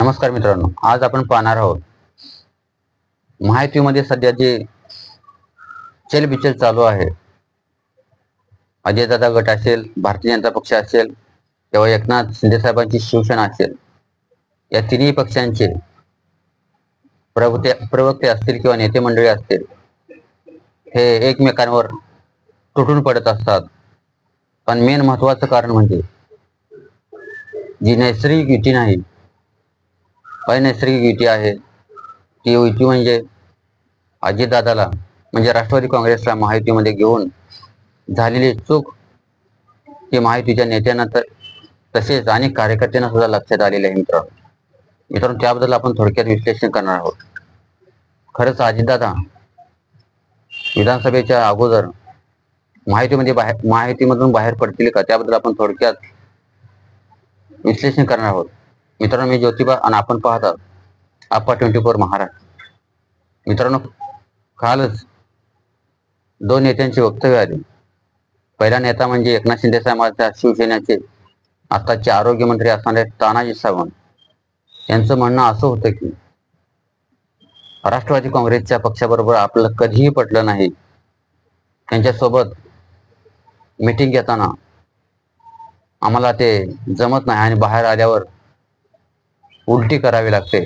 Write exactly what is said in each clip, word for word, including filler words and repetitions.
नमस्कार मित्रांनो, आज आपण पाहणार आहोत महायुतीमध्ये सध्या जे चलबिचल चालू आहे. अजयदादा गट असेल, भारतीय जनता पक्ष असेल किंवा एकनाथ शिंदे साहेबांची शिवसेना असेल, या तिन्ही पक्षांचे प्रवक्ते प्रवक्ते असतील किंवा नेते मंडळी असतील, हे एकमेकांवर तुटून पडत असतात. पण मेन महत्वाचं कारण म्हणजे जी नैसर्गिक युती नाही, अनैसर्गिक युती आहे. ती युती म्हणजे अजितदादाला म्हणजे राष्ट्रवादी काँग्रेसला महायुतीमध्ये घेऊन झालेली चूक ही महायुतीच्या नेत्यांना तर तसेच अनेक कार्यकर्त्यांना सुद्धा लक्षात आलेले आहे. मित्रांनो मित्रांनो त्याबद्दल आपण थोडक्यात विश्लेषण करणार आहोत. खरंच अजितदादा विधानसभेच्या अगोदर महायुतीमध्ये बाहेर महायुतीमधून बाहेर पडतील का, त्याबद्दल आपण थोडक्यात विश्लेषण करणार आहोत. मित्रांनो मी ज्योतिबा आणि आपण पाहतात आप्पा ट्वेंटी फोर महाराष्ट्र. मित्रांनो कालच दोन नेत्यांची वक्तव्य आली. पहिला नेता म्हणजे एकनाथ शिंदे साहेबांच्या शिवसेनेचे आताचे आरोग्यमंत्री असणारे तानाजी सावंत. यांचं म्हणणं असं होतं की राष्ट्रवादी काँग्रेसच्या पक्षाबरोबर आपलं कधीही पटलं नाही. त्यांच्यासोबत मीटिंग घेताना आम्हाला ते जमत नाही आणि बाहेर आल्यावर उलटी करावी लागते.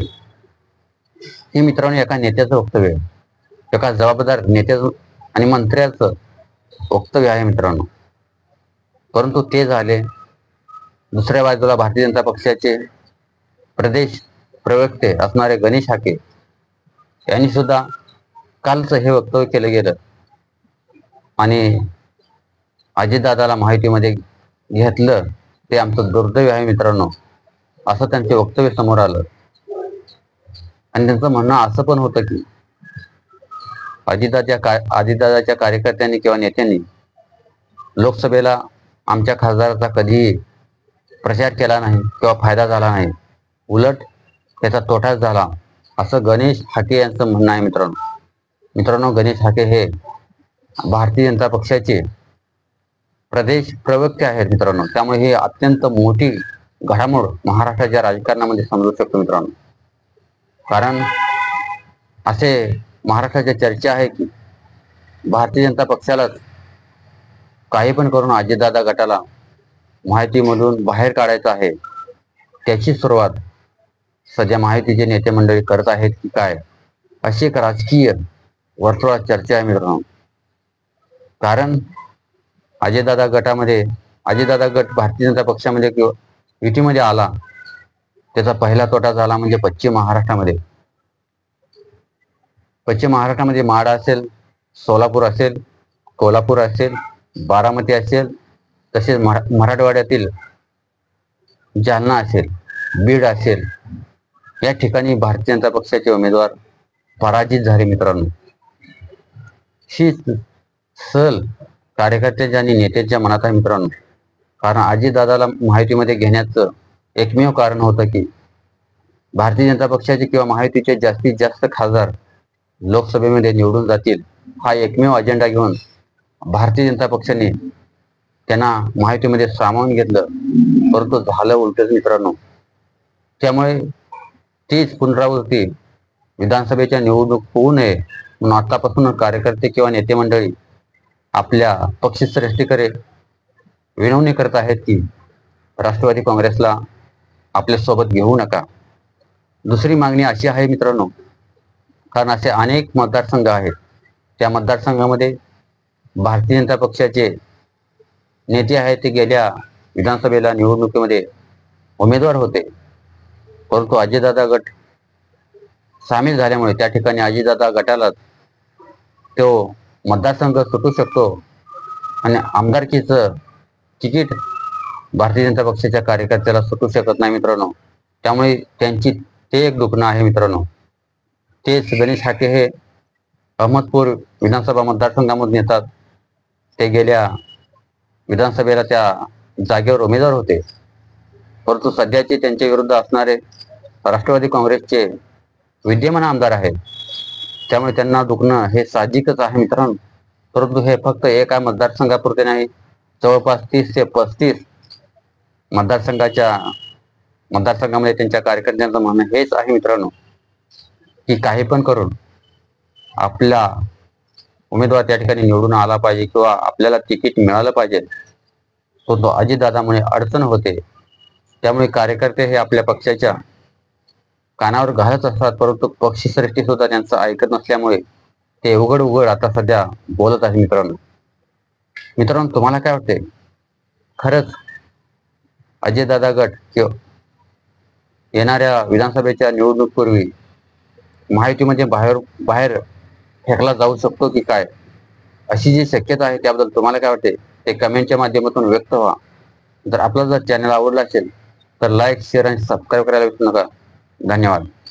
हे मित्रांनो एका नेत्याचं वक्तव्य आहे, एका जबाबदार नेत्याचं आणि मंत्र्याचं वक्तव्य आहे मित्रांनो. परंतु ते झाले. दुसऱ्या बाजूला भारतीय जनता पक्षाचे प्रदेश प्रवक्ते असणारे गणेश हाके यांनी सुद्धा कालचं हे वक्तव्य केलं गेलं आणि अजितदादाला माहितीमध्ये घेतलं. ते आमचं दुर्दैव आहे मित्रांनो, असं त्यांचे वक्तव्य समोर आलं. आणि त्यांचं म्हणणं असं पण होतं की अजितदादाच्या का अजितदादाच्या कार्यकर्त्यांनी किंवा नेत्यांनी लोकसभेला आमच्या खासदाराचा कधीही प्रचार केला नाही किंवा फायदा झाला नाही, उलट त्याचा तोटाच झाला, असं गणेश हाके यांचं म्हणणं आहे. मित्रांनो मित्रांनो गणेश हाके हे भारतीय जनता पक्षाचे प्रदेश प्रवक्ते आहेत मित्रांनो. त्यामुळे हे अत्यंत मोठी घडामोड महाराष्ट्राच्या राजकारणामध्ये समजू शकतो मित्रांनो. कारण असे महाराष्ट्राच्या चर्चा आहे की भारतीय जनता पक्षालाच काही पण करून अजितदादा गटाला महायुतीमधून बाहेर काढायचं आहे. त्याची सुरुवात सध्या महायुतीचे नेते मंडळी करत आहेत की काय, अशी एक राजकीय वर्तुळात चर्चा आहे मित्रांनो. कारण अजितदादा गटामध्ये अजितदादा गट भारतीय जनता पक्षामध्ये किंवा युतीमध्ये आला, त्याचा पहिला तोटा झाला म्हणजे पश्चिम महाराष्ट्रामध्ये. पश्चिम महाराष्ट्रामध्ये माढा असेल, सोलापूर असेल, कोल्हापूर असेल, बारामती असेल, तसेच मरा मराठवाड्यातील जालना असेल, बीड असेल, या ठिकाणी भारतीय जनता पक्षाचे उमेदवार पराजित झाले मित्रांनो. ही सल कार्यकर्त्यांच्या आणि नेत्यांच्या मनात आहे मित्रांनो. कारण अजितदादाला महायुतीमध्ये घेण्याचं एकमेव कारण होतं की भारतीय जनता पक्षाचे किंवा महायुतीचे जास्तीत जास्त खासदार लोकसभेमध्ये निवडून जातील, हा एकमेव अजेंडा घेऊन भारतीय जनता पक्षाने त्यांना महायुतीमध्ये सामावून घेतलं. परंतु झालं उलटच मित्रांनो. त्यामुळे तीच पुनरावृत्ती विधानसभेच्या निवडणूक होऊ नये म्हणून आतापासून कार्यकर्ते किंवा नेते मंडळी आपल्या पक्षश्रेष्ठीकडे विनवणी करत आहेत की राष्ट्रवादी काँग्रेसला आपल्या सोबत घेऊ नका. दुसरी मागणी अशी आहे मित्रांनो, कारण असे अनेक मतदारसंघ आहेत, त्या मतदारसंघामध्ये भारतीय जनता पक्षाचे नेते आहेत, ते गेल्या विधानसभेला निवडणुकीमध्ये उमेदवार होते. परंतु अजितदादा गट सामील झाल्यामुळे त्या ठिकाणी अजितदादा गटाला तो मतदारसंघ सुटू शकतो आणि आमदारकीचं तिकीट भारतीय जनता पक्षाच्या कार्यकर्त्याला सुटू शकत नाही मित्रांनो. त्यामुळे त्यांची ते एक दुखणं आहे मित्रांनो. तेच गणेश हाके हे अहमदपूर विधानसभा मतदारसंघामधून येतात. ते गेल्या विधानसभेला त्या जागेवर उमेदवार होते, परंतु सध्याचे त्यांच्या विरुद्ध असणारे राष्ट्रवादी काँग्रेसचे विद्यमान आमदार आहेत. त्यामुळे त्यांना दुखणं हे साहजिकच आहे मित्रांनो. परंतु हे फक्त एका मतदारसंघापुरते नाही, जवळपास तीस ते पस्तीस मतदारसंघाच्या मतदारसंघामध्ये त्यांच्या कार्यकर्त्यांचं म्हणणं हेच आहे मित्रांनो, की काही पण करून आपला उमेदवार त्या ठिकाणी निवडून आला पाहिजे किंवा आपल्याला तिकीट मिळालं पाहिजे. तो तो अजितदादामुळे अडचण होते. त्यामुळे कार्यकर्ते हे आपल्या पक्षाच्या कानावर घालत असतात, परंतु पक्षश्रेष्ठी सुद्धा त्यांचं ऐकत नसल्यामुळे ते उघड उघड आता सध्या बोलत आहे. मित्रांनो मित्रांनो तुम्हाला काय वाटते, खरंच अजितदादा गट किंवा येणाऱ्या विधानसभेच्या निवडणुकीपूर्वी महायुतीमध्ये बाहेर बाहेर फेकला जाऊ शकतो की काय, अशी जी शक्यता आहे त्याबद्दल तुम्हाला काय वाटते ते कमेंटच्या माध्यमातून व्यक्त व्हा. जर आपला जर चॅनल आवडला असेल तर लाईक शेअर आणि सबस्क्राईब करायला विसरू नका. धन्यवाद.